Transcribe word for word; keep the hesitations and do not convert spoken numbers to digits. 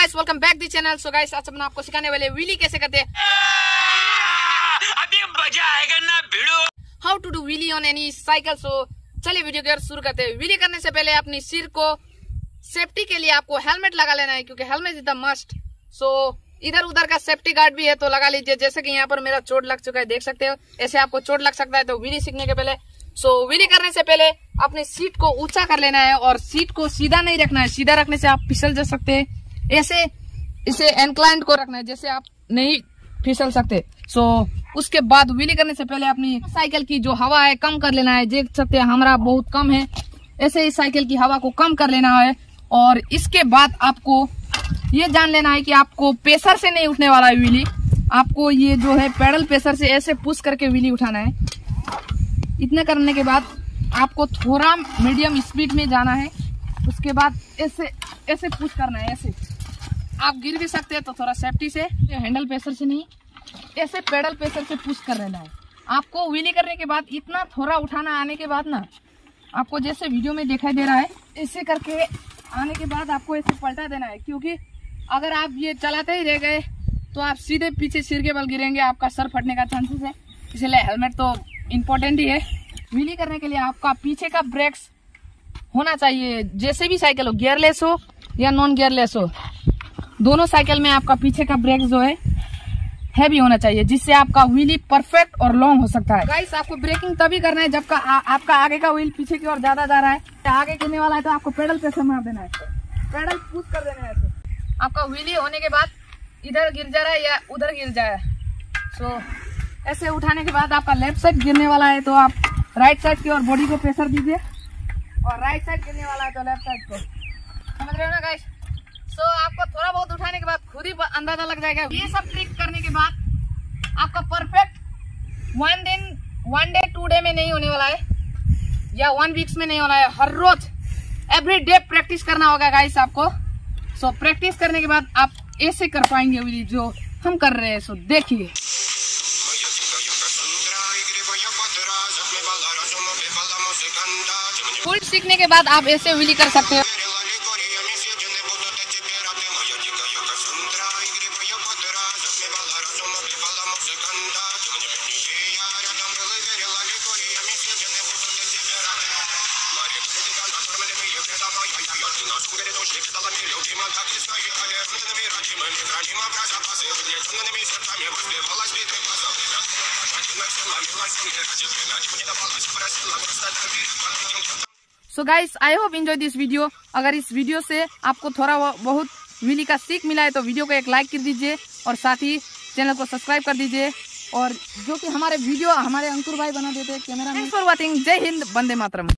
Guys welcome back the channel. So guys आज मैं आपको सिखाने वाले व्हीली कैसे करते हैं। अभी मजा आएगा ना भिड़ो। How to do wheelie on any cycle. So चलिए वीडियो को शुरू करते हैं। व्हीली करने से पहले अपनी सिर को सेफ्टी के लिए आपको हेलमेट लगा लेना है, क्योंकि helmet is the must. So इधर उधर का सेफ्टी गार्ड भी है तो लगा लीजिए। जैसे कि यहाँ पर मेरा चोट लग चुका है, देख सकते हो। ऐसे आपको चोट लग सकता है तो व्हीली सीखने के पहले सो so, व्हीली करने से पहले अपनी सीट को ऊंचा कर लेना है और सीट को सीधा नहीं रखना है। सीधा रखने से आप फिसल जा सकते हैं। ऐसे इसे इंक्लाइंड को रखना है, जैसे आप नहीं फिसल सकते। सो so, उसके बाद व्हीली करने से पहले अपनी साइकिल की जो हवा है कम कर लेना है। देख सकते हैं हमारा बहुत कम है, ऐसे ही साइकिल की हवा को कम कर लेना है। और इसके बाद आपको ये जान लेना है कि आपको प्रेशर से नहीं उठने वाला है व्हीली। आपको ये जो है पैडल प्रेशर से ऐसे पुश करके व्हीली उठाना है। इतने करने के बाद आपको थोड़ा मीडियम स्पीड में जाना है। उसके बाद ऐसे ऐसे पुश करना है। ऐसे आप गिर भी सकते हैं तो थोड़ा सेफ्टी से, हैंडल प्रेशर से नहीं, ऐसे पैडल प्रेशर से पुश कर लेना है। आपको व्हीली करने के बाद इतना थोड़ा उठाना आने के बाद ना, आपको जैसे वीडियो में दिखाई दे रहा है, ऐसे करके आने के बाद आपको ऐसे पलटा देना है। क्योंकि अगर आप ये चलाते ही रह गए तो आप सीधे पीछे सिर के बल गिरेंगे, आपका सर फटने का चांसेस है। इसलिए हेलमेट तो इम्पोर्टेंट ही है। व्हीली करने के लिए आपका पीछे का ब्रेक्स होना चाहिए, जैसे भी साइकिल हो, गियरलेस हो या नॉन गियरलेस हो, दोनों साइकिल में आपका पीछे का ब्रेक जो है हैवी होना चाहिए, जिससे आपका व्हीली परफेक्ट और लॉन्ग हो सकता है। गाइस आपको ब्रेकिंग तभी करना है जब का आ, आपका आगे का व्हील पीछे की ओर ज्यादा जा रहा है, आगे गिरने वाला है तो आपको पेडल प्रेशर मार देना है, पेडल पुश कर देना है। ऐसे आपका व्हीली होने के बाद इधर गिर जा रहा है या उधर गिर जाए। सो ऐसे उठाने के बाद आपका लेफ्ट साइड गिरने वाला है तो आप राइट साइड की ओर बॉडी को प्रेशर दीजिए, और राइट साइड गिरने वाला है तो लेफ्ट साइड को। समझ रहे हो ना गाइस। सो so, आपको थोड़ा बहुत उठाने के बाद खुद ही अंदाजा लग जाएगा। ये सब ट्रिक करने के बाद आपका परफेक्ट वन दिन वन डे टू डे में नहीं होने वाला है, या वन वीक्स में नहीं होना है। हर रोज एवरी डे प्रैक्टिस करना होगा गाइस आपको। सो so, प्रैक्टिस करने के बाद आप ऐसे कर पाएंगे व्हीली जो हम कर रहे हैं। सो so, देखिए फुल सीखने के बाद आप ऐसे व्हीली कर सकते हो। So guys I hope enjoy this video. अगर इस वीडियो से आपको थोड़ा बहुत व्हीली का सीख मिला है तो वीडियो को एक लाइक कर दीजिए, और साथ ही चैनल को सब्सक्राइब कर दीजिए। और जो कि हमारे वीडियो हमारे अंकुर भाई बना देते हैं कैमरा में। Thanks for watching. जय हिंद, वंदे मातरम।